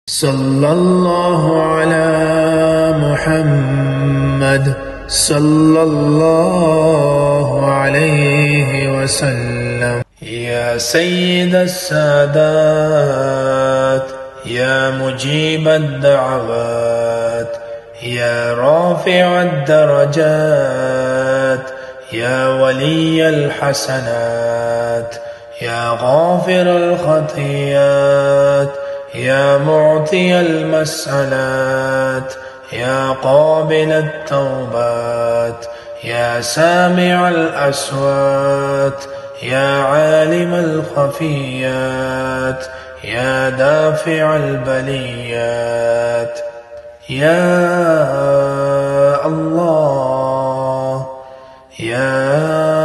صلى الله على محمد صلى الله عليه وسلم. يا سيد السادات، يا مجيب الدعوات، يا رافع الدرجات، يا ولي الحسنات، يا غافر الخطيئات، يا معطي المسألات، يا قابل التوبات، يا سامع الأصوات، يا عالم الخفيات، يا دافع البليات. يا الله، يا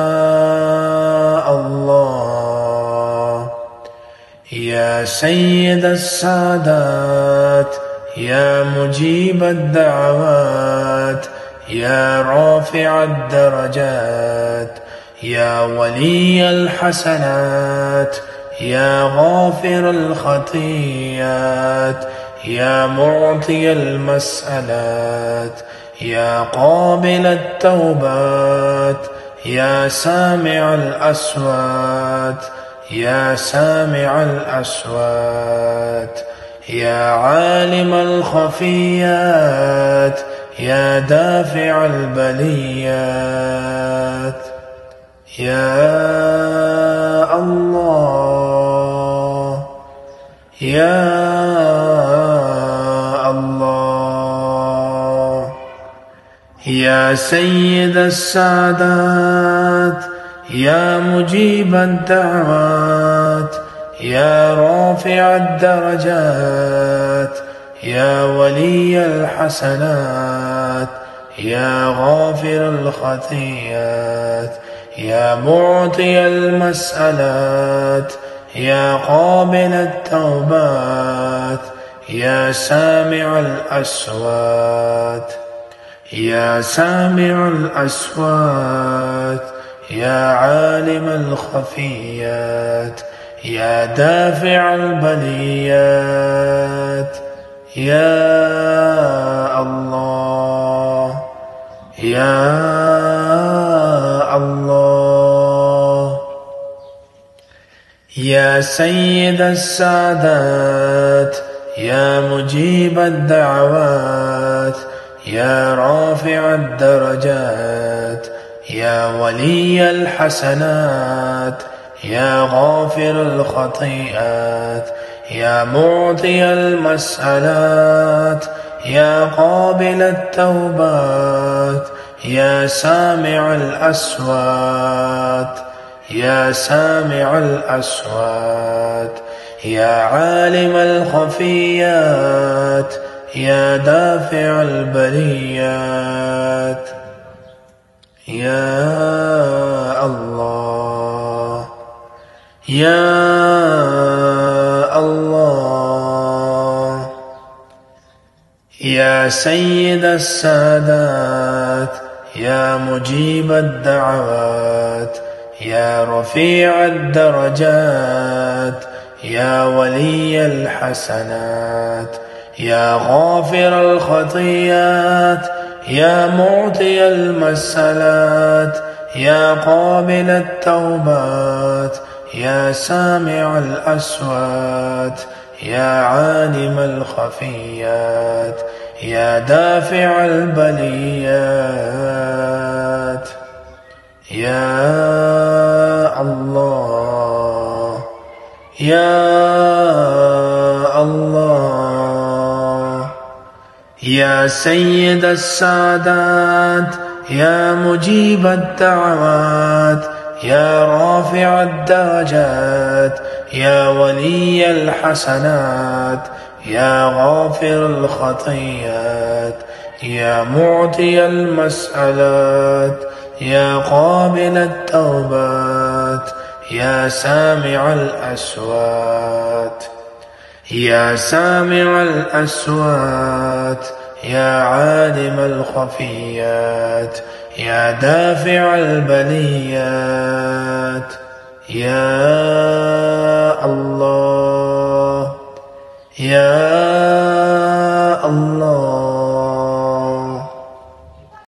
الله، يا سيد السادات، يا مجيب الدعوات، يا رافع الدرجات، يا ولي الحسنات، يا غافر الخطيئات، يا معطي المسألات، يا قابل التوبات، يا سامع الأصوات، يا سامع الأصوات، يا عالم الخفيات، يا دافع البليات. يا الله، يا الله، يا سيد السادات، يا مجيب الدعوات، يا رافع الدرجات، يا ولي الحسنات، يا غافر الخطيئات، يا معطي المسألات، يا قابل التوبات، يا سامع الأصوات، يا سامع الأصوات، يا عالم الخفيات، يا دافع البليات. يا الله، يا الله، يا سيد السادات، يا مجيب الدعوات، يا رافع الدرجات، يا ولي الحسنات، يا غافر الخطيئات، يا معطي المسألات، يا قابل التوبات، يا سامع الأصوات، يا سامع الأصوات، يا عالم الخفيات، يا دافع البليات. يا الله، يا الله، يا سيد السادات، يا مجيب الدعوات، يا رفيع الدرجات، يا ولي الحسنات، يا غافر الخطيئات، يا معطي المسألات، يا قابل التوبات، يا سامع الأصوات، يا عالم الخفيات، يا دافع البليات. يا الله، يا الله، يا سيد السادات، يا مجيب الدعوات، يا رافع الدرجات، يا ولي الحسنات، يا غافر الخطيئات، يا معطي المسألات، يا قابل التوبات، يا سامع الأصوات، يا سامع الأصوات، يا عالم الخفيات، يا دافع البليات. يا الله، يا